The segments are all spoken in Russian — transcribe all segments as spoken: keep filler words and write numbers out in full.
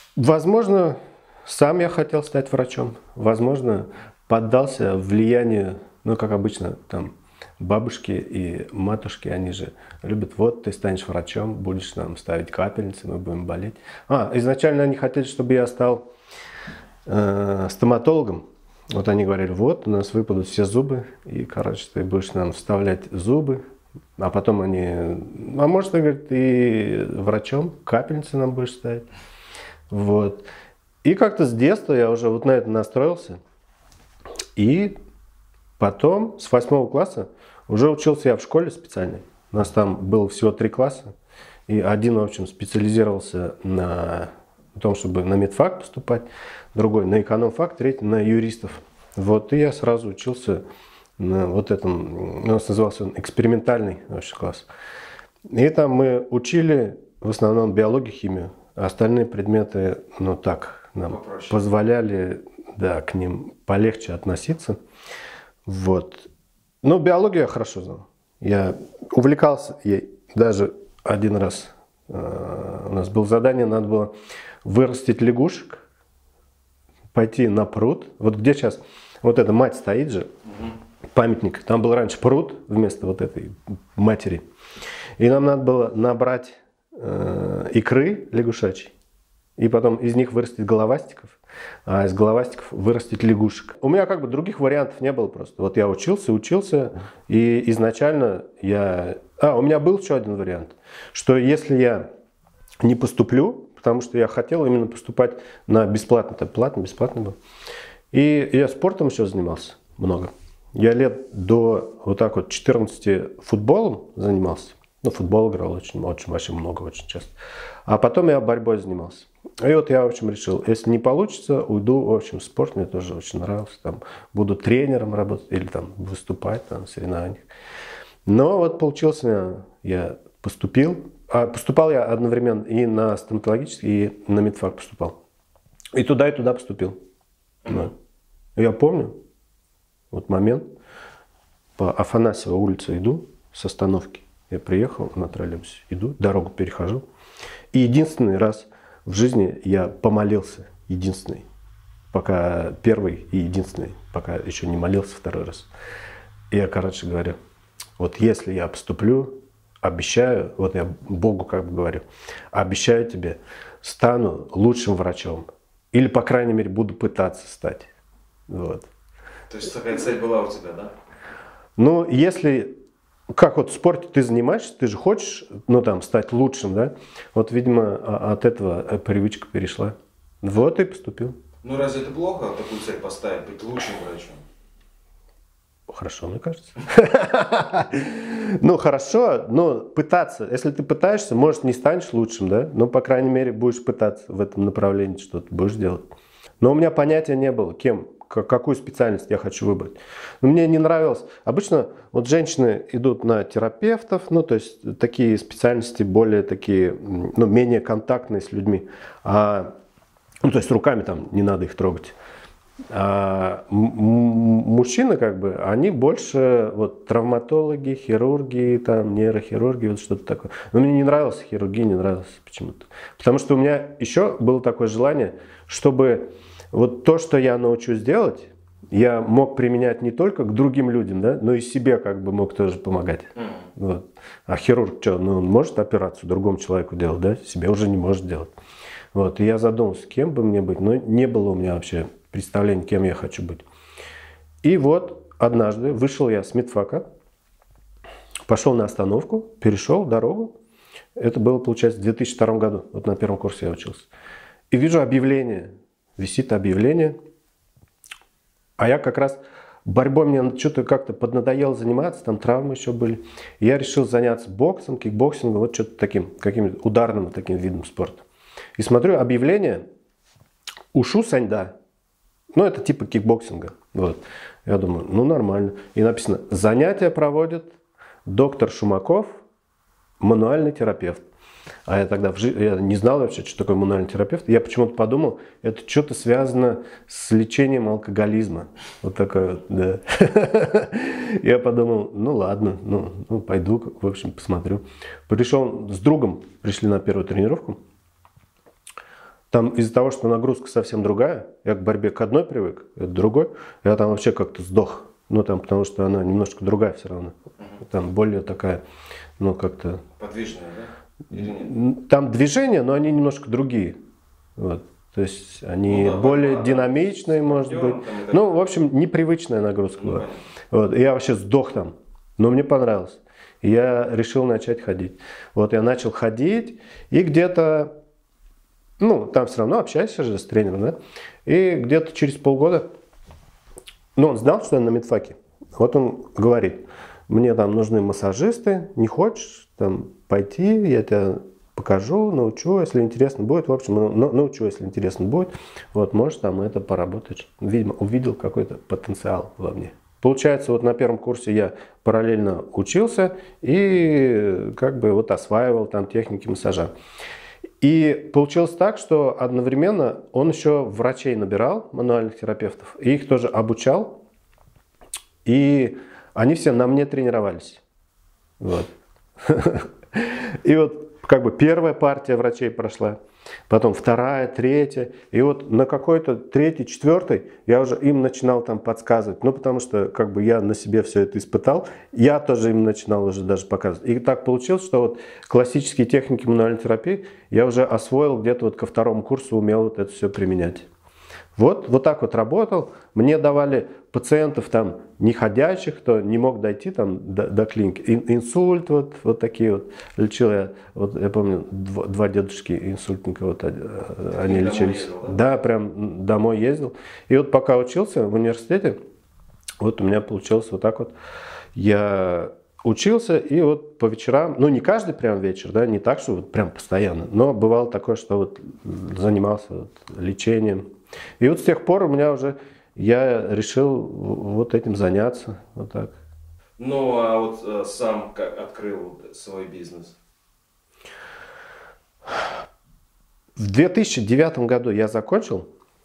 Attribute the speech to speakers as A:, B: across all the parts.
A: Возможно, сам я хотел стать врачом. Возможно, поддался влиянию, ну, как обычно, там, бабушки и матушки, они же любят, вот, ты станешь врачом, будешь нам ставить капельницы, мы будем болеть. А, изначально они хотели, чтобы я стал э, стоматологом. Вот они говорили, вот, у нас выпадут все зубы, и, короче, ты будешь нам вставлять зубы. А потом они, а может, говорит, и врачом капельницы нам будешь ставить. Вот. И как-то с детства я уже вот на это настроился. И потом, с восьмого класса, уже учился я в школе специальной. У нас там было всего три класса. И один, в общем, специализировался на том, чтобы на медфак поступать, другой на экономфак, третий на юристов. Вот, и я сразу учился на вот этом, у нас назывался он экспериментальный вообще класс. И там мы учили в основном биологию, химию. А остальные предметы, ну так, нам
B: Попроще.
A: позволяли, да, к ним полегче относиться. Вот. Но биологию я хорошо знал. Я увлекался ей. Даже один раз э, у нас было задание, надо было вырастить лягушек, пойти на пруд. Вот где сейчас, вот эта мать стоит же, памятник. Там был раньше пруд вместо вот этой матери. И нам надо было набрать э, икры лягушачьей. И потом из них вырастить головастиков, а из головастиков вырастить лягушек. У меня как бы других вариантов не было просто. Вот я учился, учился, и изначально я... А, у меня был еще один вариант, что если я не поступлю, потому что я хотел именно поступать на бесплатно, это платно, бесплатно был. И я спортом еще занимался много. Я лет до вот так вот четырнадцати футболом занимался. Ну, футбол играл очень, очень, очень много, очень часто. А потом я борьбой занимался. И вот я, в общем, решил, если не получится, уйду, в общем, в спорт мне тоже очень нравился. Там буду тренером работать или там выступать там, в соревнованиях. Но вот получился, я поступил. А поступал я одновременно и на стоматологический, и на медфак поступал. И туда, и туда поступил. Да. Я помню, вот момент, по Афанасьева улице иду с остановки. Я приехал на троллейбусе, иду, дорогу перехожу. И единственный раз в жизни я помолился, единственный, пока первый и единственный, пока еще не молился второй раз. И я, короче говоря, вот если я поступлю, обещаю, вот я Богу как бы говорю, обещаю тебе, стану лучшим врачом. Или, по крайней мере, буду пытаться стать. Вот.
B: То есть такая цель была у тебя, да?
A: Ну, если, как вот в спорте ты занимаешься, ты же хочешь, ну, там, стать лучшим, да? Вот, видимо, от этого привычка перешла. Вот и поступил.
B: Ну разве это плохо, такую цель поставить, быть лучшим врачом?
A: Хорошо, мне кажется. Ну, хорошо, но пытаться. Если ты пытаешься, может, не станешь лучшим, да? Но, по крайней мере, будешь пытаться в этом направлении что-то будешь делать. Но у меня понятия не было, кем, какую специальность я хочу выбрать. Но мне не нравилось. Обычно вот женщины идут на терапевтов, ну, то есть такие специальности более такие, ну, менее контактные с людьми. А, ну, то есть руками там не надо их трогать. А мужчины, как бы, они больше вот травматологи, хирурги, там, нейрохирурги, вот что-то такое. Но мне не нравилась хирургия, не нравилась почему-то. Потому что у меня еще было такое желание, чтобы вот то, что я научусь делать, я мог применять не только к другим людям, да, но и себе как бы мог тоже помогать. Вот. А хирург что, ну, он может операцию другому человеку делать, да, себе уже не может делать. Вот. И я задумался, кем бы мне быть, но не было у меня вообще представление, кем я хочу быть. И вот однажды вышел я с медфака, пошел на остановку, перешел дорогу. Это было, получается, в две тысячи втором году. Вот на первом курсе я учился. И вижу объявление. Висит объявление. А я как раз борьбой мне что-то как-то поднадоело заниматься. Там травмы еще были. И я решил заняться боксом, кикбоксингом. Вот что-то таким, каким-то ударным таким видом спорта. И смотрю объявление. Ушу Саньда. Ну, это типа кикбоксинга. Вот. Я думаю, ну, нормально. И написано, занятия проводит доктор Шумаков, мануальный терапевт. А я тогда в жи... я не знал вообще, что такое мануальный терапевт. Я почему-то подумал, это что-то связано с лечением алкоголизма. Вот такое вот, да. Я подумал, ну, ладно, ну, ну, пойду, в общем, посмотрю. Пришел с другом, пришли на первую тренировку. Там из-за того, что нагрузка совсем другая, я к борьбе к одной привык, это другой, я там вообще как-то сдох. Ну, там, потому что она немножко другая все равно. Там более такая, ну, как-то...
B: Подвижная, да? Или нет?
A: Там движения, но они немножко другие. Вот. То есть они
B: Ну, да,
A: более
B: да,
A: динамичные,
B: да,
A: может
B: подъем,
A: быть.
B: там и так
A: Ну,
B: далее.
A: в общем, непривычная нагрузка
B: Ну,
A: была.
B: понятно.
A: Вот. И я вообще сдох там. Но мне понравилось. И я решил начать ходить. Вот я начал ходить, и где-то, ну, там все равно общаешься же с тренером, да? И где-то через полгода, ну, он знал, что я на медфаке. Вот он говорит, мне там нужны массажисты, не хочешь там пойти, я тебя покажу, научу, если интересно будет. В общем, ну, научу, если интересно будет. Вот, можешь там это поработать. Видимо, увидел какой-то потенциал во мне. Получается, вот на первом курсе я параллельно учился и как бы вот осваивал там техники массажа. И получилось так, что одновременно он еще врачей набирал, мануальных терапевтов, и их тоже обучал. И они все на мне тренировались. Вот. И вот как бы первая партия врачей прошла, потом вторая, третья. И вот на какой-то третий, четвертый я уже им начинал там подсказывать. Ну, потому что как бы я на себе все это испытал. Я тоже им начинал уже даже показывать. И так получилось, что вот классические техники мануальной терапии я уже освоил где-то вот ко второму курсу, умел вот это все применять. Вот, вот так вот работал. Мне давали пациентов там неходящих, кто не мог дойти там до, до клиники. Ин, инсульт, вот, вот такие вот. Лечил я, вот я помню, два, два дедушки инсультника, вот они
B: Ты
A: лечились.
B: ездил, да?
A: Да, прям домой ездил. И вот пока учился в университете, вот у меня получилось вот так вот. Я учился, и вот по вечерам, ну не каждый прям вечер, да, не так, что вот прям постоянно, но бывало такое, что вот занимался вот лечением. И вот с тех пор у меня уже, я решил вот этим заняться, вот так.
B: Ну, а вот э, сам как открыл свой бизнес?
A: В две тысячи девятом году я закончил,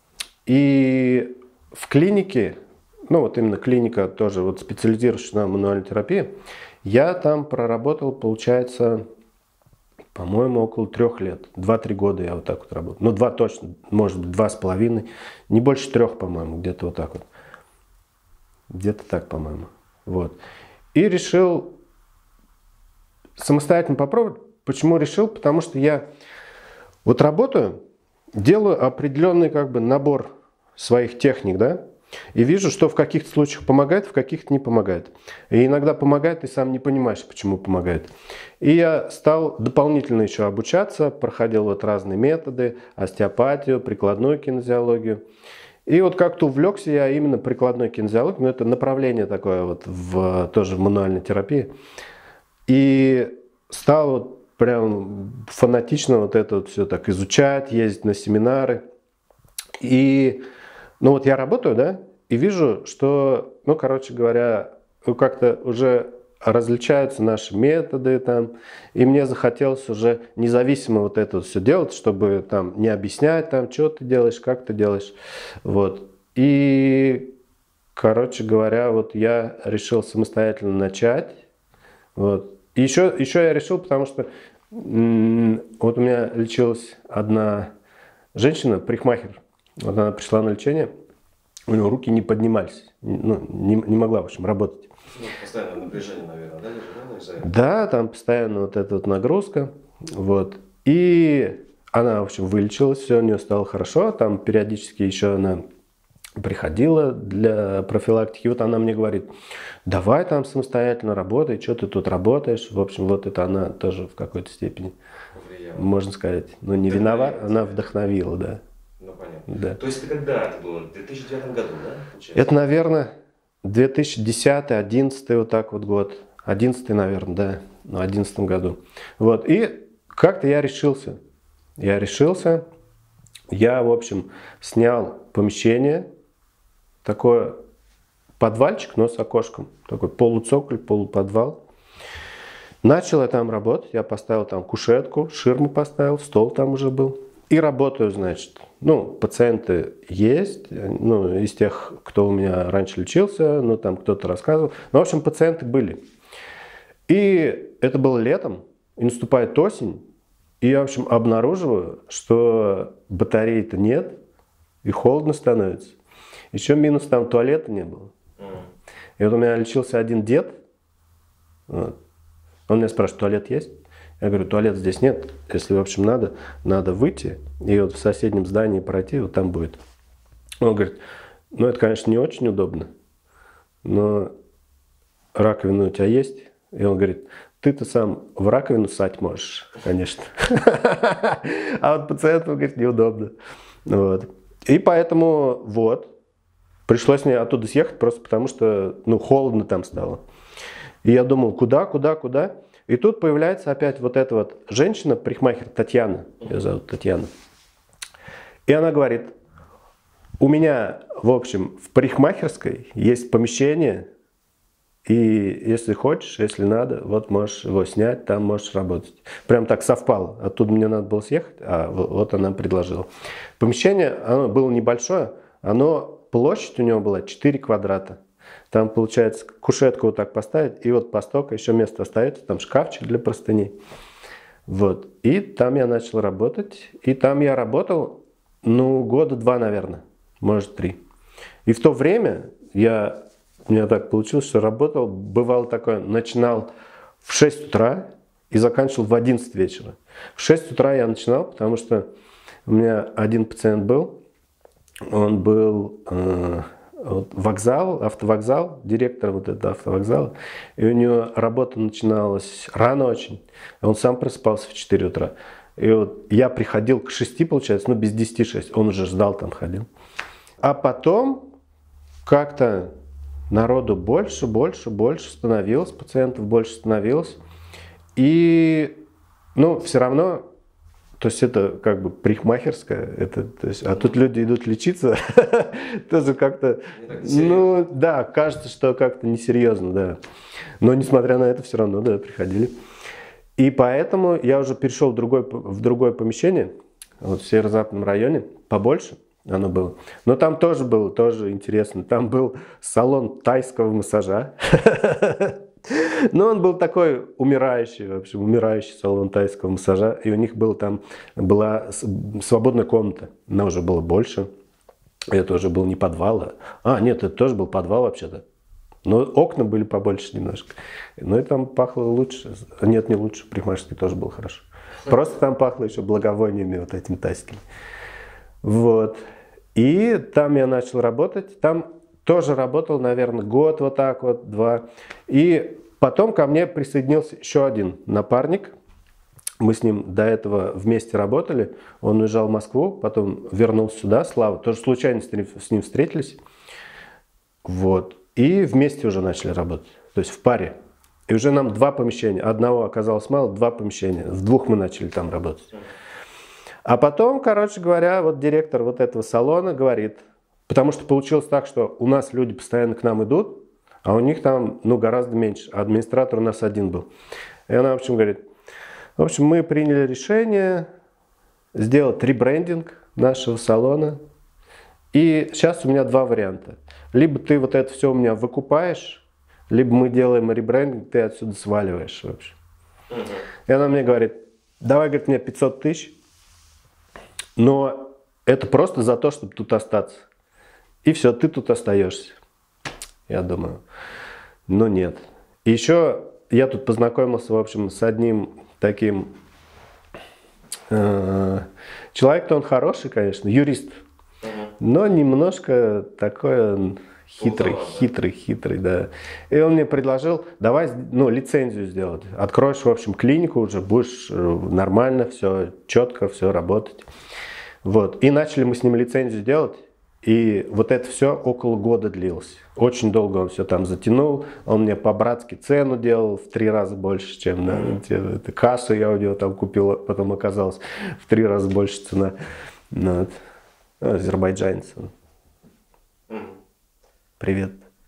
A: и в клинике, ну вот именно клиника тоже вот специализирующаяся на мануальной терапии, я там проработал, получается, по-моему, около трех лет. Два-три года я вот так вот работал. Ну, два точно, может быть, два с половиной. Не больше трех, по-моему, где-то вот так вот. Где-то так, по-моему. Вот. И решил самостоятельно попробовать. Почему решил? Потому что я вот работаю, делаю определенный как бы набор своих техник, да, и вижу, что в каких-то случаях помогает, в каких-то не помогает. И иногда помогает, ты сам не понимаешь, почему помогает. И я стал дополнительно еще обучаться, проходил вот разные методы, остеопатию, прикладную кинезиологию. И вот как-то увлекся я именно прикладной кинезиологией, но это направление такое вот в, тоже в мануальной терапии. И стал вот прям фанатично вот это вот все так изучать, ездить на семинары. И ну вот я работаю, да, и вижу, что, ну, короче говоря, как-то уже различаются наши методы там, и мне захотелось уже независимо вот это вот все делать, чтобы там не объяснять там, что ты делаешь, как ты делаешь, вот. И, короче говоря, вот я решил самостоятельно начать, вот. И еще, еще я решил, потому что м- вот у меня лечилась одна женщина, парикмахер. Вот она пришла на лечение, у нее руки не поднимались, ну, не, не могла, в общем, работать.
B: Ну, постоянное напряжение, наверное, да? Да, из-за этого?
A: Да, там постоянно вот эта вот нагрузка, вот. И она, в общем, вылечилась, все у нее стало хорошо, там периодически еще она приходила для профилактики, вот она мне говорит, давай там самостоятельно работай, что ты тут работаешь, в общем, вот это она тоже в какой-то степени,
B: Повлияло.
A: можно сказать, ну, не виновата, она вдохновила, да.
B: Ну, понятно.
A: Да.
B: То есть ты когда это было? В две тысячи девятом году, да? Получается?
A: Это, наверное, две тысячи десятый, одиннадцатый вот так вот год. одиннадцатый, наверное, да, в одиннадцатом году. Вот, и как-то я решился. Я решился. Я, в общем, снял помещение, такое подвальчик, но с окошком. Такой полуцоколь, полуподвал. Начал я там работать. Я поставил там кушетку, ширму поставил, стол там уже был. И работаю, значит. Ну, пациенты есть, ну, из тех, кто у меня раньше лечился, ну, там кто-то рассказывал. Ну, в общем, пациенты были. И это было летом, и наступает осень, и я, в общем, обнаруживаю, что батареи-то нет, и холодно становится. Еще минус, там туалета не было. И вот у меня лечился один дед, вот. Он меня спрашивает, туалет есть? Я говорю, туалета здесь нет, если, в общем, надо, надо выйти и вот в соседнем здании пройти, вот там будет. Он говорит, ну это, конечно, не очень удобно, но раковина у тебя есть? И он говорит, ты-то сам в раковину ссать можешь, конечно. А вот пациенту, говорит, неудобно. Вот. И поэтому вот, пришлось мне оттуда съехать просто потому, что ну, холодно там стало. И я думал, куда, куда, куда? И тут появляется опять вот эта вот женщина, парикмахер Татьяна, ее зовут Татьяна. И она говорит, у меня, в общем, в парикмахерской есть помещение, и если хочешь, если надо, вот можешь его снять, там можешь работать. Прям так совпало. Оттуда мне надо было съехать, а вот она предложила. Помещение, оно было небольшое, оно, площадь у него была четыре квадрата. Там, получается, кушетку вот так поставить, и вот по стоку еще место остается, там шкафчик для простыней. Вот. И там я начал работать, и там я работал, ну, года два, наверное, может, три. И в то время я... У меня так получилось, что работал, бывало такое, начинал в шесть утра и заканчивал в одиннадцать вечера. В шесть утра я начинал, потому что у меня один пациент был, он был э, вот, вокзал, автовокзал, директор вот этого автовокзала, и у него работа начиналась рано очень, он сам просыпался в четыре утра. И вот я приходил к шести, получается, ну без десяти шесть, он уже ждал, там ходил. А потом как-то... Народу больше, больше, больше становилось, пациентов больше становилось. И, ну, все равно, то есть это как бы парикмахерская, это, то есть, а тут люди идут лечиться, тоже как-то, ну, да, кажется, что как-то несерьезно, да. Но, несмотря на это, все равно, да, приходили. И поэтому я уже перешел в другое, в другое помещение, вот в северо-западном районе, побольше. Оно было. Но там тоже было, тоже интересно. Там был салон тайского массажа. Но он был такой умирающий, в общем, умирающий салон тайского массажа. И у них был там, была свободная комната. Она уже была больше. Это уже был не подвал. А, нет, это тоже был подвал вообще-то. Но окна были побольше немножко. Но и там пахло лучше. Нет, не лучше. Парикмахерский тоже был хорошо. Просто там пахло еще благовониями вот этим тайским. Вот. И там я начал работать. Там тоже работал, наверное, год вот так вот, два. И потом ко мне присоединился еще один напарник. Мы с ним до этого вместе работали. Он уезжал в Москву, потом вернулся сюда, Слава. Тоже случайно с ним встретились. Вот. И вместе уже начали работать. То есть в паре. И уже нам два помещения. Одного оказалось мало, два помещения. В двух мы начали там работать. А потом, короче говоря, вот директор вот этого салона говорит, потому что получилось так, что у нас люди постоянно к нам идут, а у них там, ну, гораздо меньше. А администратор у нас один был. И она, в общем, говорит, в общем, мы приняли решение сделать ребрендинг нашего салона. И сейчас у меня два варианта. Либо ты вот это все у меня выкупаешь, либо мы делаем ребрендинг, ты отсюда сваливаешь, в общем. Угу. И она мне говорит, давай, говорит, мне пятьсот тысяч. Но это просто за то, чтобы тут остаться. И все, ты тут остаешься. Я думаю, ну нет. И еще я тут познакомился, в общем, с одним таким... Э, человек-то он хороший, конечно, юрист. Угу. Но немножко такой он хитрый, Полтора, хитрый, да. хитрый, да. И он мне предложил, давай, ну, лицензию сделать. Откроешь, в общем, клинику уже, будешь нормально, все четко, все работать. Вот. И начали мы с ним лицензию делать. И вот это все около года длилось. Очень долго он все там затянул. Он мне по-братски цену делал в три раза больше, чем на mm-hmm. кассу я у него там купил, потом оказалось в три раза больше цена. Вот. Азербайджанец. Mm-hmm. Привет.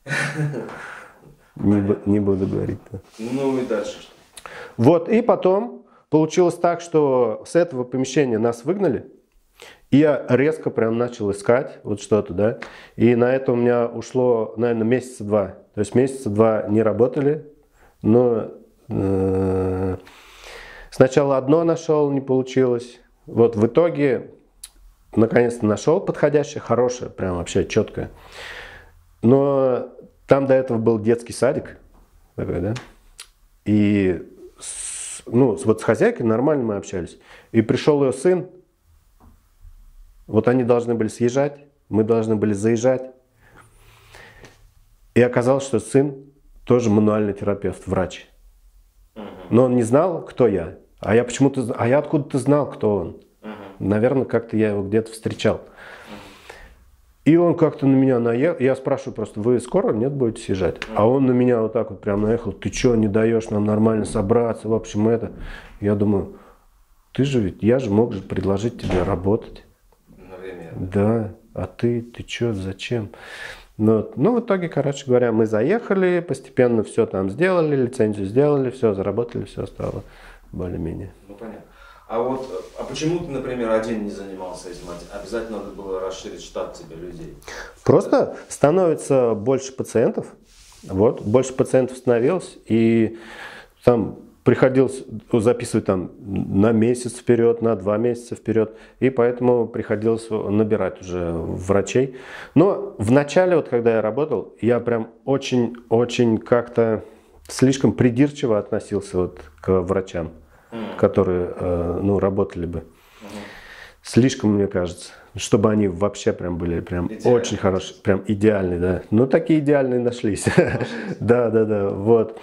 A: Не, не буду говорить. Да.
B: Ну и дальше что?
A: Вот, и потом получилось так, что с этого помещения нас выгнали. И я резко прям начал искать вот что-то, да. И на это у меня ушло, наверное, месяца два. То есть месяца два не работали. Но э, сначала одно нашел, не получилось. Вот в итоге наконец-то нашел подходящее, хорошее, прям вообще четкое. Но там до этого был детский садик такой, да, и с, ну, вот с хозяйкой нормально мы общались. И пришел ее сын, вот они должны были съезжать, мы должны были заезжать. И оказалось, что сын тоже мануальный терапевт, врач. Но он не знал, кто я. А я почему-то, а я откуда-то знал, кто он. Наверное, как-то я его где-то встречал. И он как-то на меня наехал. Я спрашиваю просто, вы скоро, нет, будете съезжать? А он на меня вот так вот прям наехал. Ты что, не даешь нам нормально собраться? В общем, это. Я думаю, ты же ведь, я же мог же предложить тебе работать. Да, а ты, ты что, зачем? Ну, ну, в итоге, короче говоря, мы заехали, постепенно все там сделали, лицензию сделали, все заработали, все стало более-менее.
B: Ну, понятно. А вот, а почему ты, например, один не занимался этим? Обязательно надо было расширить штат тебе людей?
A: Просто становится больше пациентов, вот, больше пациентов становилось, и там приходилось записывать там на месяц вперед, на два месяца вперед, и поэтому приходилось набирать уже врачей. Но в начале, вот когда я работал, я прям очень-очень как-то слишком придирчиво относился вот к врачам, mm. которые ну, работали бы. Mm-hmm. Слишком, мне кажется, чтобы они вообще прям были прям идеальные. Очень хорошие, прям идеальные, да. Ну, такие идеальные нашлись. Да, да, да, вот.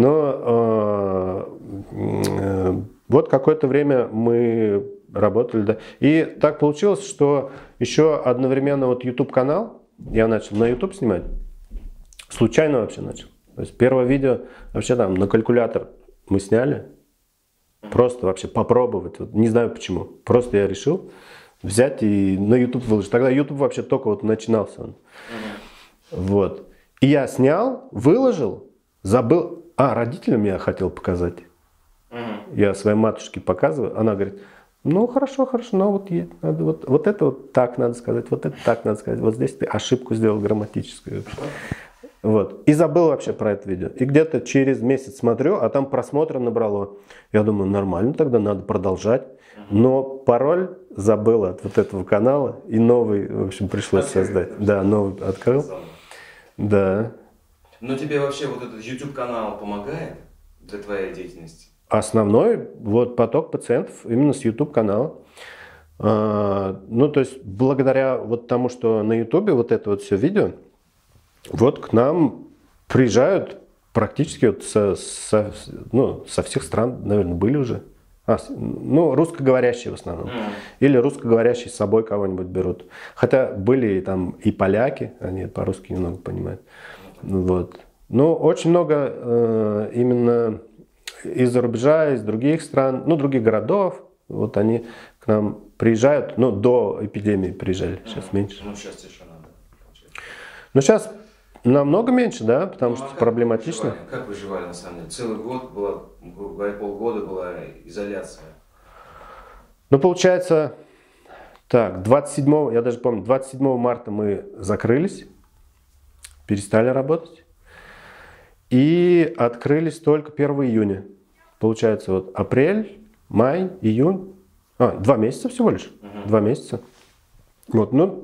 A: Но э, вот какое-то время мы работали, да. И так получилось, что еще одновременно вот YouTube-канал, я начал на YouTube снимать, случайно вообще начал. То есть первое видео вообще там на калькулятор мы сняли, просто вообще попробовать, вот, не знаю почему, просто я решил взять и на YouTube выложить. Тогда YouTube вообще только вот начинался он. Uh-huh. Вот. И я снял, выложил, забыл. А, родителям я хотел показать. Uh-huh. Я своей матушке показываю. Она говорит, ну хорошо, хорошо, но вот, надо, вот, вот это вот так надо сказать, вот это так надо сказать. Вот здесь ты ошибку сделал грамматическую. Вот. И забыл вообще про это видео. И где-то через месяц смотрю, а там просмотры набрало. Я думаю, нормально, тогда надо продолжать. Но пароль забыл от вот этого канала, и новый, в общем, пришлось открыл, создать. Да, новый открыл. Да.
B: Но тебе вообще вот этот YouTube-канал помогает для твоей деятельности?
A: Основной вот поток пациентов именно с YouTube-канала. А, ну, то есть, благодаря вот тому, что на YouTube вот это вот все видео, вот к нам приезжают практически вот со, со, ну, со всех стран, наверное, были уже. А, ну, русскоговорящие в основном. Mm. Или русскоговорящие с собой кого-нибудь берут. Хотя были там и поляки, они по-русски немного понимают. Mm. Вот. Но очень много э, именно из-за рубежа, из других стран, ну, других городов. Вот они к нам приезжают, ну, до эпидемии приезжали, mm. сейчас меньше.
B: Ну, сейчас еще надо.
A: Ну, сейчас намного меньше, да, потому
B: ну,
A: что
B: а
A: проблематично.
B: Выживали? Как выживали, на самом деле? Целый год была, грубо говоря, полгода была изоляция.
A: Ну, получается, так, двадцать седьмого, я даже помню, двадцать седьмого марта мы закрылись, перестали работать. И открылись только первого июня. Получается, вот апрель, май, июнь. А, два месяца всего лишь. Uh-huh. Два месяца. Вот, ну.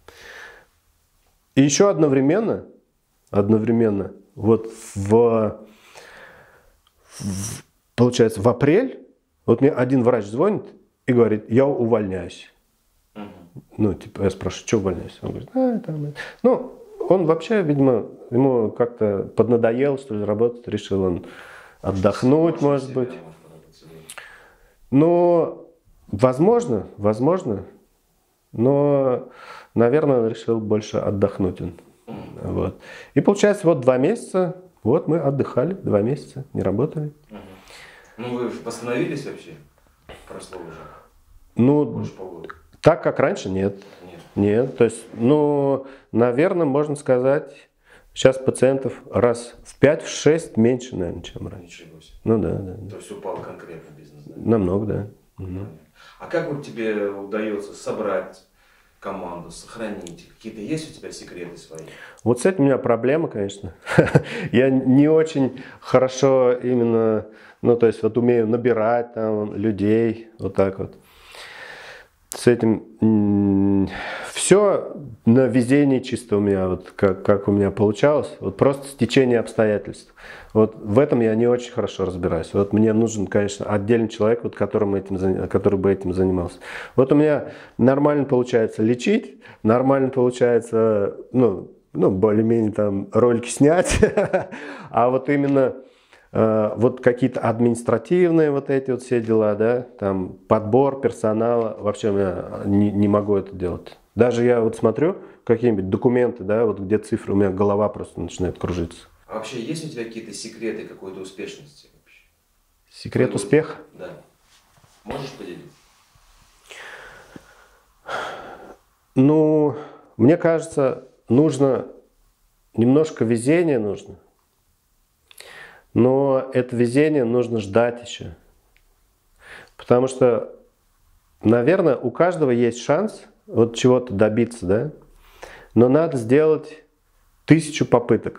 A: И еще одновременно, одновременно, вот в, в, получается, в апрель, вот мне один врач звонит и говорит, я увольняюсь. Uh-huh. Ну, типа, я спрашиваю, что увольняюсь? Он говорит, а, там, ну, он вообще, видимо, ему как-то поднадоел, что ли, работать, решил он отдохнуть, может быть. Но, возможно, возможно, но, наверное, он решил больше отдохнуть. Он. Mm-hmm. Вот. И получается, вот два месяца, вот мы отдыхали, два месяца, не работали.
B: Mm-hmm. Ну, вы восстановились вообще? Прошло уже?
A: Ну, так, как раньше, нет. Нет. Нет, то есть, ну, наверное, можно сказать, сейчас пациентов раз в пять-шесть меньше, наверное, чем раньше.
B: Ничего себе.
A: Ну да, да.
B: То есть упал конкретно бизнес, да?
A: Намного, да. Угу.
B: А как вот тебе удается собрать команду, сохранить? Какие-то есть у тебя секреты свои?
A: Вот с этим у меня проблема, конечно. Я не очень хорошо именно, ну, то есть, вот умею набирать там людей, вот так вот. с этим все на везении чисто у меня, вот как, как у меня получалось, вот просто стечение обстоятельств. Вот в этом я не очень хорошо разбираюсь. Вот мне нужен, конечно, отдельный человек, вот, которым этим, который бы этим занимался. Вот у меня нормально получается лечить, нормально получается, ну, ну более-менее там ролики снять, а вот именно вот какие-то административные вот эти вот все дела, да, там подбор персонала, вообще я не, не могу это делать. Даже я вот смотрю какие-нибудь документы, да, вот где цифры, у меня голова просто начинает кружиться.
B: А вообще есть у тебя какие-то секреты какой-то успешности? Вообще?
A: Секрет
B: Какой
A: успеха?
B: Да. Можешь поделиться?
A: Ну, мне кажется, нужно немножко везения нужно. Но это везение нужно ждать еще. Потому что, наверное, у каждого есть шанс вот чего-то добиться, да? Но надо сделать тысячу попыток.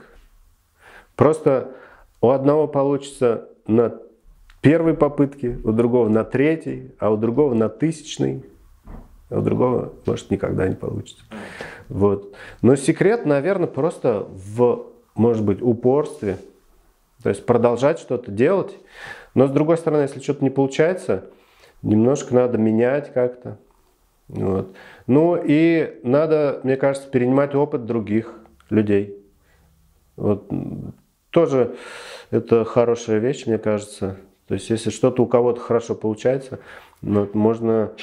A: Просто у одного получится на первой попытке, у другого на третьей, а у другого на тысячной, а у другого, может, никогда не получится. Вот. Но секрет, наверное, просто в, может быть, упорстве. То есть продолжать что-то делать. Но с другой стороны, если что-то не получается, немножко надо менять как-то. Вот. Ну и надо, мне кажется, перенимать опыт других людей. Вот. Тоже это хорошая вещь, мне кажется. То есть если что-то у кого-то хорошо получается, ну, можно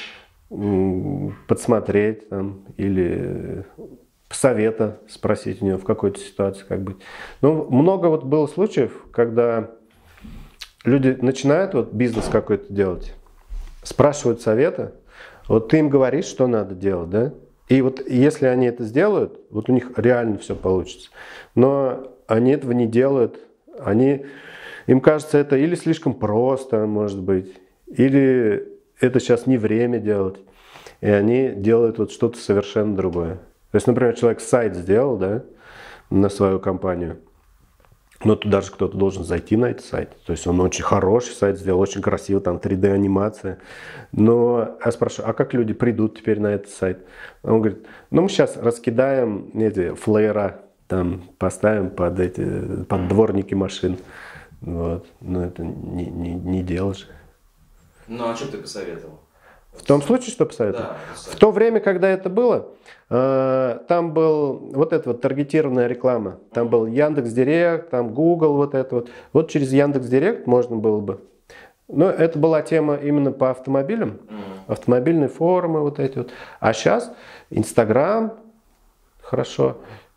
A: подсмотреть там, или совета спросить у него в какой-то ситуации, как быть. Ну, много вот было случаев, когда люди начинают вот бизнес какой-то делать, спрашивают совета, вот ты им говоришь, что надо делать, да? И вот если они это сделают, вот у них реально все получится. Но они этого не делают, они, им кажется, это или слишком просто, может быть, или это сейчас не время делать, и они делают вот что-то совершенно другое. То есть, например, человек сайт сделал, да, на свою компанию, но туда же кто-то должен зайти на этот сайт. То есть он очень хороший сайт сделал, очень красиво, там три дэ анимация. Но я спрашиваю, а как люди придут теперь на этот сайт? Он говорит, ну мы сейчас раскидаем эти флеера, там поставим под эти, под дворники машин. Вот. Но это не, не, не дело же.
B: Ну а что ты посоветовал?
A: В том случае, что посоветовал?
B: Да,
A: в то время, когда это было, э, там был вот эта вот таргетированная реклама. Там был Яндекс.Директ, там Google, вот это вот. Вот через Яндекс.Директ можно было бы. Но это была тема именно по автомобилям. Mm. Автомобильные форумы вот эти вот. А сейчас Инстаграм хорошо,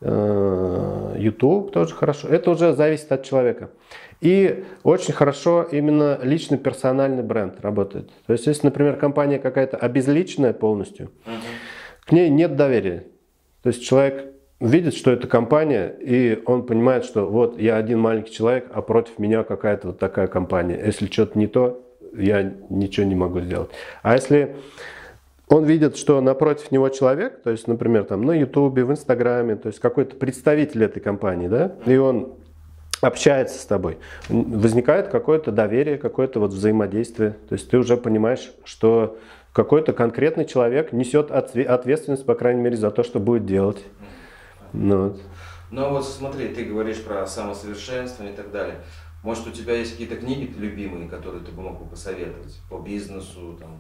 A: э, YouTube тоже хорошо. Это уже зависит от человека. И очень хорошо именно личный персональный бренд работает. То есть, если, например, компания какая-то обезличенная полностью, uh-huh. к ней нет доверия. То есть, человек видит, что это компания, и он понимает, что вот я один маленький человек, а против меня какая-то вот такая компания. Если что-то не то, я ничего не могу сделать. А если он видит, что напротив него человек, то есть, например, там на Ютубе, в Инстаграме, то есть какой-то представитель этой компании, да, и он общается с тобой, возникает какое-то доверие, какое-то вот взаимодействие. То есть ты уже понимаешь, что какой-то конкретный человек несет ответственность, по крайней мере, за то, что будет делать. Ну вот.
B: Ну вот смотри, ты говоришь про самосовершенствование и так далее. Может, у тебя есть какие-то книги любимые, которые ты бы мог бы посоветовать по бизнесу? Там?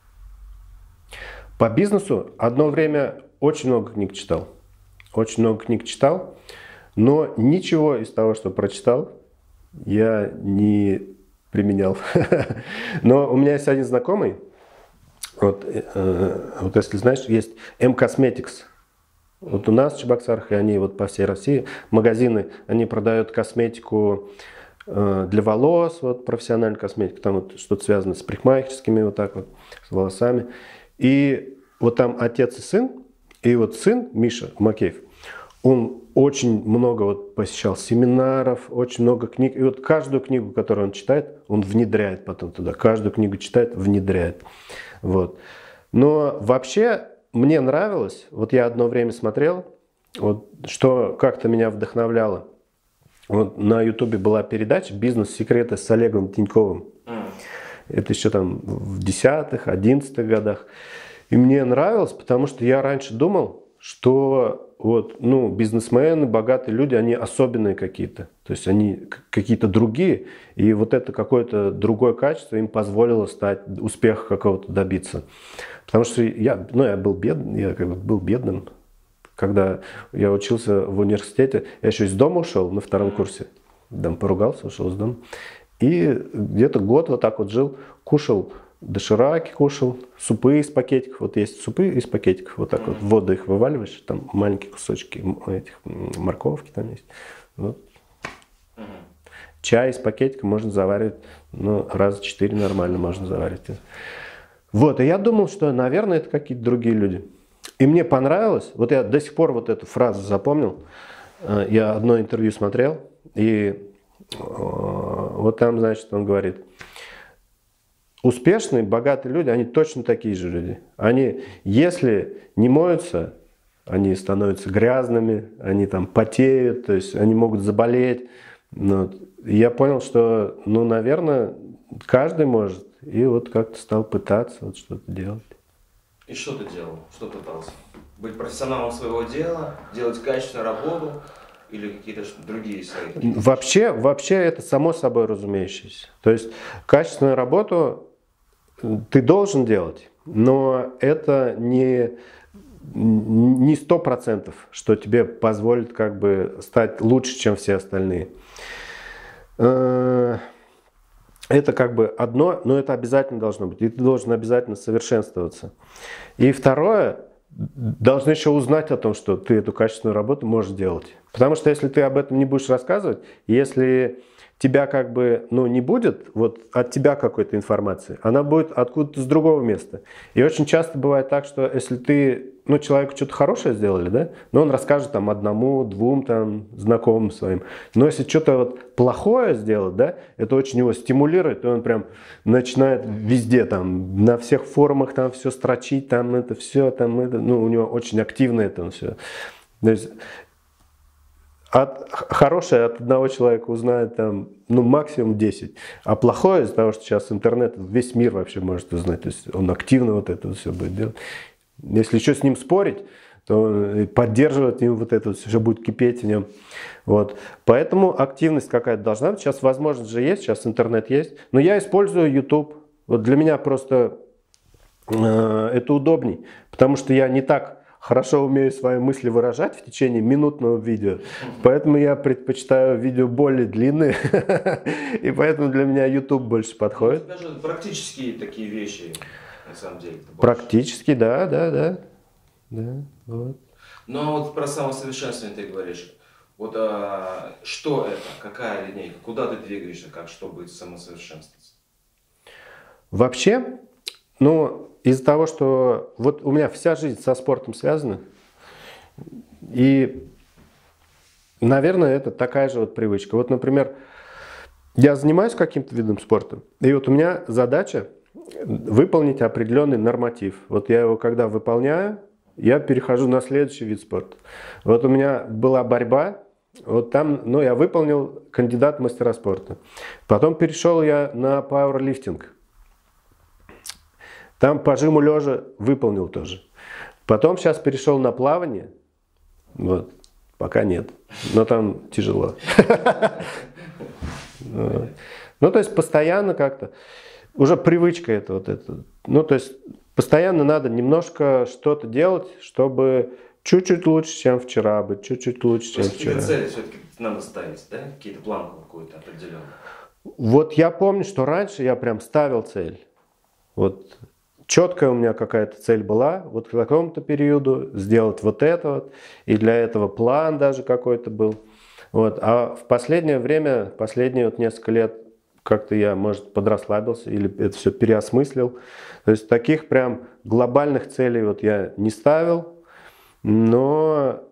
A: По бизнесу одно время очень много книг читал. Очень много книг читал. Но ничего из того, что прочитал, я не применял. Но у меня есть один знакомый, вот, э, вот если знаешь, есть эм Cosmetics. Вот у нас в Чебоксарах, и они вот по всей России, магазины, они продают косметику э, для волос, вот профессиональную косметику, там вот что-то связано с парикмахерскими, вот так вот, с волосами. И вот там отец и сын, и вот сын, Миша Макеев, он очень много вот посещал семинаров, очень много книг. И вот каждую книгу, которую он читает, он внедряет потом туда. Каждую книгу читает, внедряет. Вот. Но вообще мне нравилось, вот я одно время смотрел, вот, что как-то меня вдохновляло. Вот на Ютубе была передача «Бизнес-секреты» с Олегом Тиньковым. Mm. Это еще там в десятых, одиннадцатых годах. И мне нравилось, потому что я раньше думал, что вот, ну, бизнесмены, богатые люди, они особенные какие-то. То есть они какие-то другие. И вот это какое-то другое качество им позволило стать, успеха какого-то добиться. Потому что я, ну, я был бедным, я как бы был бедным. Когда я учился в университете, я еще из дома ушел на втором курсе. Там поругался, ушел из дома. И где-то год вот так вот жил, кушал дошираки, кушал, супы из пакетиков. Вот есть супы из пакетиков, вот так вот в воду их вываливаешь, там маленькие кусочки этих морковки там есть. Вот. Чай из пакетика можно заваривать, ну, раза четыре нормально можно заварить. Вот, и я думал, что, наверное, это какие-то другие люди. И мне понравилось, вот я до сих пор вот эту фразу запомнил, я одно интервью смотрел, и вот там, значит, он говорит, успешные, богатые люди, они точно такие же люди. Они, если не моются, они становятся грязными, они там потеют, то есть они могут заболеть. Ну, я понял, что, ну, наверное, каждый может. И вот как-то стал пытаться вот что-то делать.
B: И что ты делал? Что пытался? Быть профессионалом своего дела, делать качественную работу или какие-то другие свои?
A: Вообще, вообще это само собой разумеющееся. То есть качественную работу ты должен делать, но это не не сто процентов, что тебе позволит как бы стать лучше, чем все остальные. Это как бы одно, но это обязательно должно быть. И ты должен обязательно совершенствоваться. И второе, должны еще узнать о том, что ты эту качественную работу можешь делать. Потому что если ты об этом не будешь рассказывать, если тебя как бы, ну, не будет вот от тебя какой-то информации, она будет откуда-то с другого места. И очень часто бывает так, что если ты, ну, человеку что-то хорошее сделали, да, но он расскажет там одному, двум там знакомым своим. Но если что-то вот плохое сделать, да, это очень его стимулирует, и он прям начинает везде там, на всех форумах там все строчить, там это все, там это, ну, у него очень активно это все. То есть От, хорошее от одного человека узнает там, ну, максимум десять. А плохое из-за того, что сейчас интернет, весь мир вообще может узнать. То есть он активно вот это все будет делать. Если еще с ним спорить, то поддерживать им вот это все будет кипеть в нем. Вот. Поэтому активность какая-то должна быть. Сейчас возможность же есть, сейчас интернет есть. Но я использую YouTube. Вот для меня просто э, это удобней. Потому что я не так хорошо умею свои мысли выражать в течение минутного видео, поэтому я предпочитаю видео более длинные, и поэтому для меня YouTube больше подходит.
B: Даже практические такие вещи, на самом деле.
A: Практически, да, да, да. да вот.
B: Но вот про самосовершенствование ты говоришь. Вот а, что это, какая линейка, куда ты двигаешься, как, чтобы самосовершенствоваться?
A: Вообще, ну, из-за того, что вот у меня вся жизнь со спортом связана, и, наверное, это такая же вот привычка. Вот, например, я занимаюсь каким-то видом спорта, и вот у меня задача выполнить определенный норматив. Вот я его когда выполняю, я перехожу на следующий вид спорта. Вот у меня была борьба, вот там, ну, я выполнил кандидат в мастера спорта. Потом перешел я на пауэрлифтинг. Там по жиму лежа выполнил тоже. Потом сейчас перешел на плавание. Вот. Пока нет. Но там тяжело. Ну, то есть постоянно как-то. Уже привычка это вот это. Ну, то есть постоянно надо немножко что-то делать, чтобы чуть-чуть лучше, чем вчера быть. Чуть-чуть лучше, чем вчера.
B: Какие-то цели все-таки надо ставить, да? Какие-то планку какую-то определенную.
A: Вот я помню, что раньше я прям ставил цель. Вот. Четкая у меня какая-то цель была, вот к какому-то периоду сделать вот это вот, и для этого план даже какой-то был. Вот. А в последнее время, последние вот несколько лет, как-то я, может, подрасслабился или это все переосмыслил. То есть таких прям глобальных целей вот я не ставил, но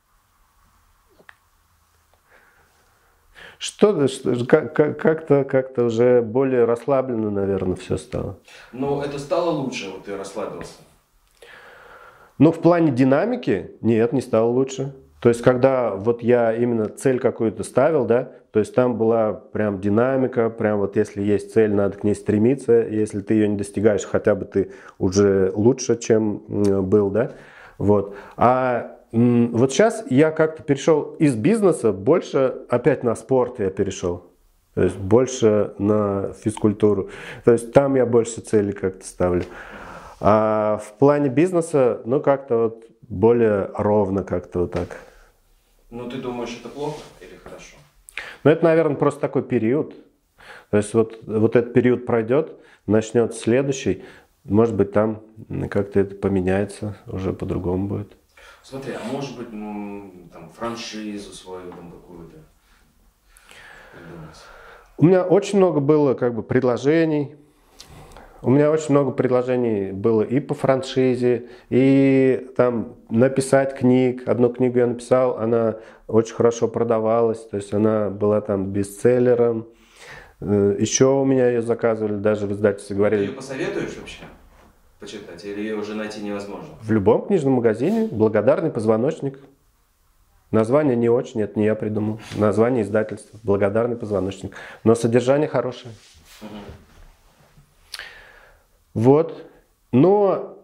A: Что-то, что, как-то, как-то уже более расслабленно, наверное, все стало.
B: Но это стало лучше, вот ты расслабился?
A: Ну, в плане динамики, нет, не стало лучше. То есть, когда вот я именно цель какую-то ставил, да, то есть там была прям динамика, прям вот если есть цель, надо к ней стремиться, если ты ее не достигаешь, хотя бы ты уже лучше, чем был, да, вот. А вот сейчас я как-то перешел из бизнеса больше опять на спорт я перешел. То есть больше на физкультуру. То есть там я больше цели как-то ставлю. А в плане бизнеса, ну как-то вот более ровно как-то вот так.
B: Ну ты думаешь, это плохо или хорошо?
A: Ну это, наверное, просто такой период. То есть вот, вот этот период пройдет, начнется следующий. Может быть там как-то это поменяется, уже по-другому будет.
B: Смотри, а может быть ну, там франшизу свою там какую-то придумать?
A: У меня очень много было как бы предложений. У меня очень много предложений было и по франшизе, и там написать книг. Одну книгу я написал, она очень хорошо продавалась, то есть она была там бестселлером. Еще у меня ее заказывали, даже в издательстве говорили.
B: Ты ее посоветуешь вообще почитать, или ее уже найти невозможно?
A: В любом книжном магазине «Благодарный позвоночник». Название не очень, это не я придумал. Название издательства «Благодарный позвоночник». Но содержание хорошее.
B: Угу.
A: Вот. Но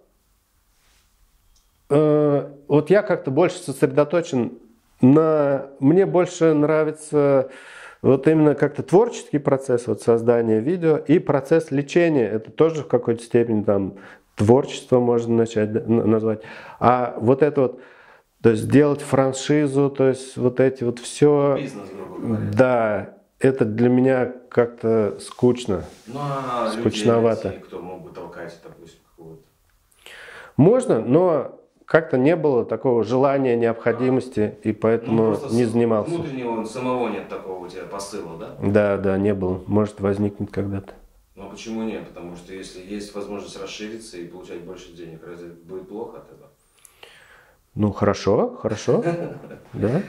A: э, вот я как-то больше сосредоточен на... Мне больше нравится вот именно как-то творческий процесс вот создания видео и процесс лечения. Это тоже в какой-то степени там творчество можно начать назвать. А вот это вот, то есть сделать франшизу, то есть вот эти вот все...
B: Бизнес, грубо говоря.
A: Да, это для меня как-то скучно.
B: Ну, а
A: скучновато.
B: Людей, кто мог бы толкать, допустим, какого-то?
A: Можно, но как-то не было такого желания, необходимости, и поэтому
B: ну,
A: не занимался.
B: Внутреннего самого нет такого у тебя посыла, да?
A: Да, да, не было. Может возникнуть когда-то.
B: Ну а почему нет? Потому что если есть возможность расшириться и получать больше денег, разве будет плохо от этого?
A: Ну хорошо, хорошо. Да.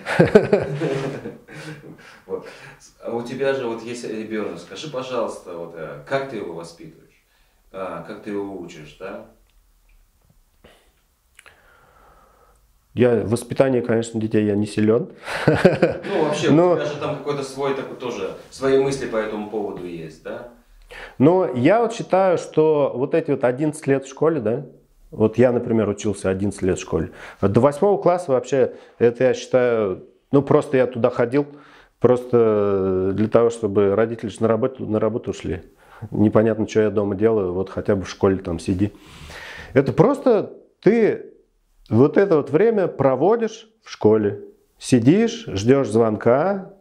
B: Вот. А у тебя же вот есть ребенок. Скажи, пожалуйста, вот, как ты его воспитываешь? А, как ты его учишь, да?
A: Я в воспитании, конечно, детей я не силен.
B: Ну вообще,
A: но...
B: у тебя же там какой-то свой такой тоже, свои мысли по этому поводу есть, да?
A: Но я вот считаю, что вот эти вот одиннадцать лет в школе, да, вот я, например, учился одиннадцать лет в школе. До восьмого класса вообще, это я считаю, ну просто я туда ходил, просто для того, чтобы родители на работу, на работу ушли. Непонятно, что я дома делаю, вот хотя бы в школе там сиди. Это просто ты вот это вот время проводишь в школе. Сидишь, ждешь звонка,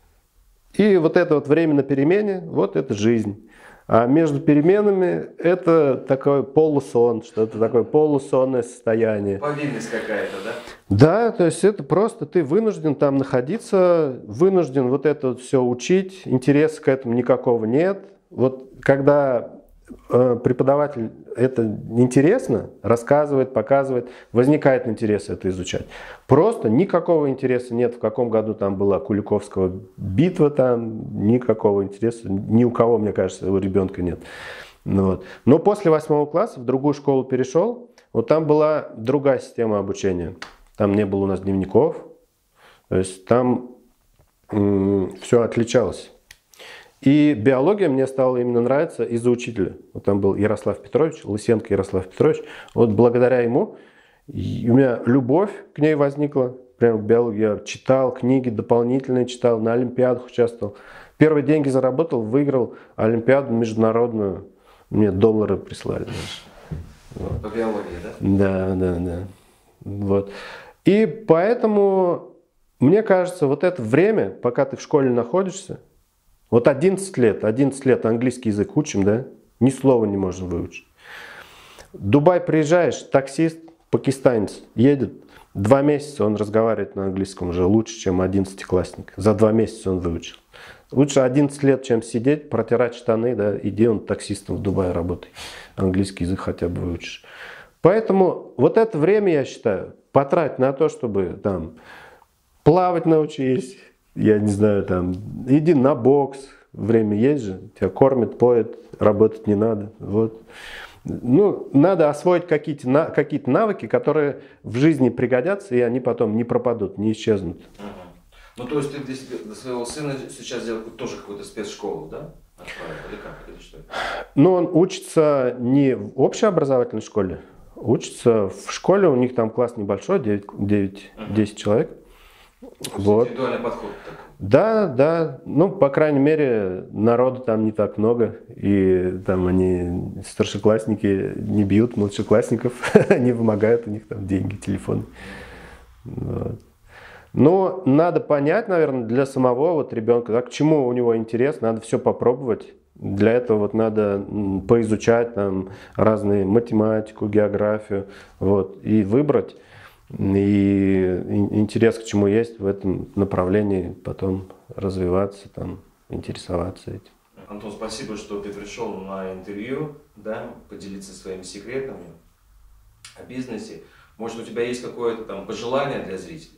A: и вот это вот время на перемене, вот это жизнь. А между переменами это такой полусон, что-то такое полусонное состояние.
B: Повинность какая-то, да?
A: Да, то есть это просто ты вынужден там находиться, вынужден вот это вот все учить, интереса к этому никакого нет. Вот когда э, преподаватель это интересно, рассказывает, показывает, возникает интерес это изучать. Просто никакого интереса нет, в каком году там была Куликовская битва, там никакого интереса, ни у кого, мне кажется, у ребенка нет. Ну, вот. Но после восьмого класса в другую школу перешел, вот там была другая система обучения. Там не было у нас дневников, то есть там м- все отличалось. И биология мне стала именно нравиться из-за учителя. Вот там был Ярослав Петрович, Лысенко Ярослав Петрович. Вот благодаря ему и у меня любовь к ней возникла. Прям к биологии. Я читал книги, дополнительные читал, на олимпиадах участвовал. Первые деньги заработал, выиграл олимпиаду международную. Мне доллары прислали даже.
B: Вот. По биологии, да?
A: Да, да, да. Вот. И поэтому, мне кажется, вот это время, пока ты в школе находишься, вот одиннадцать лет, одиннадцать лет английский язык учим, да? Ни слова не можем выучить. В Дубай приезжаешь, таксист, пакистанец, едет, два месяца он разговаривает на английском уже лучше, чем одиннадцатиклассник. За два месяца он выучил. Лучше одиннадцать лет, чем сидеть, протирать штаны, да, иди он таксистом в Дубае работай. Английский язык хотя бы выучишь. Поэтому вот это время, я считаю, потрать на то, чтобы там плавать научись, я не знаю, там, иди на бокс, время есть же, тебя кормят, поят, работать не надо, вот. Ну, надо освоить какие-то, на, какие-то навыки, которые в жизни пригодятся, и они потом не пропадут, не исчезнут.
B: Угу. Ну, то есть ты для, себя, для своего сына сейчас сделал тоже какую-то спецшколу, да? Или как? Или что?
A: Ну, он учится не в общеобразовательной школе, учится в школе, у них там класс небольшой, девять-десять человек. Вот.
B: Индивидуальный подход такой.
A: Да, да, ну, по крайней мере, народу там не так много, и там они, старшеклассники, не бьют младшеклассников, не вымогают у них там деньги, телефоны. Вот. Но надо понять, наверное, для самого вот ребенка, да, к чему у него интерес, надо все попробовать. Для этого вот надо поизучать там разные математику, географию, вот, и выбрать. И интерес к чему есть в этом направлении, потом развиваться, там, интересоваться этим.
B: Антон, спасибо, что ты пришел на интервью, да, поделиться своими секретами о бизнесе. Может, у тебя есть какое-то там пожелание для зрителей?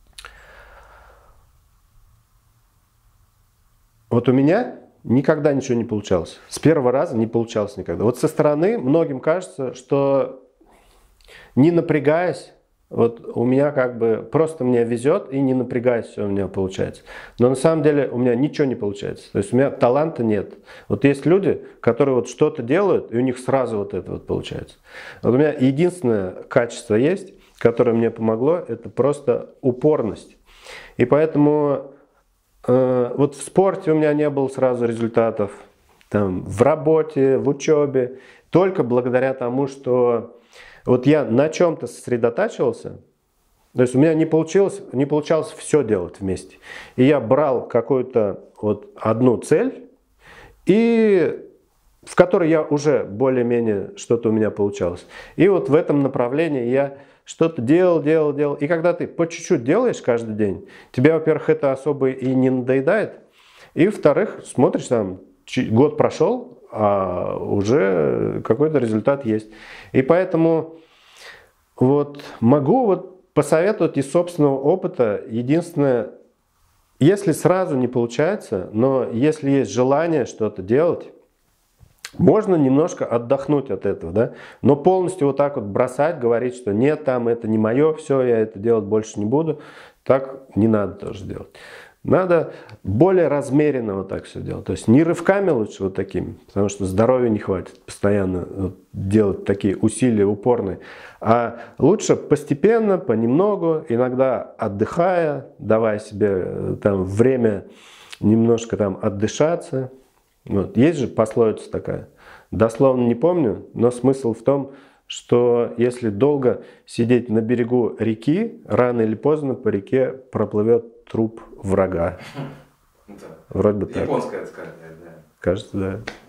B: Вот у меня никогда ничего не получалось. С первого раза не получалось никогда. Вот со стороны многим кажется, что не напрягаясь, вот у меня как бы просто мне везет, и не напрягаясь, все у меня получается. Но на самом деле у меня ничего не получается. То есть у меня таланта нет. Вот есть люди, которые вот что-то делают, и у них сразу вот это вот получается. Вот у меня единственное качество есть, которое мне помогло, это просто упорность. И поэтому э, вот в спорте у меня не было сразу результатов, там, в работе, в учебе, только благодаря тому, что вот я на чем-то сосредотачивался, то есть у меня не получилось, не получалось все делать вместе. И я брал какую-то вот одну цель, и в которой я уже более-менее что-то у меня получалось. И вот в этом направлении я что-то делал, делал, делал. И когда ты по чуть-чуть делаешь каждый день, тебе, во-первых, это особо и не надоедает. И, во-вторых, смотришь там, год прошел, а уже какой-то результат есть. И поэтому вот могу вот посоветовать из собственного опыта. Единственное, если сразу не получается, но если есть желание что-то делать, можно немножко отдохнуть от этого, да? Но полностью вот так вот бросать, говорить, что нет, там это не мое, все, я это делать больше не буду, так не надо тоже делать. Надо более размеренно вот так все делать. То есть не рывками лучше вот такими, потому что здоровья не хватит постоянно вот делать такие усилия упорные. А лучше постепенно, понемногу, иногда отдыхая, давая себе там время немножко там отдышаться. Вот. Есть же пословица такая, дословно не помню, но смысл в том, что если долго сидеть на берегу реки, рано или поздно по реке проплывет труп врага. Да.
A: Вроде бы так.
B: Японская сказка, да.
A: Кажется, да.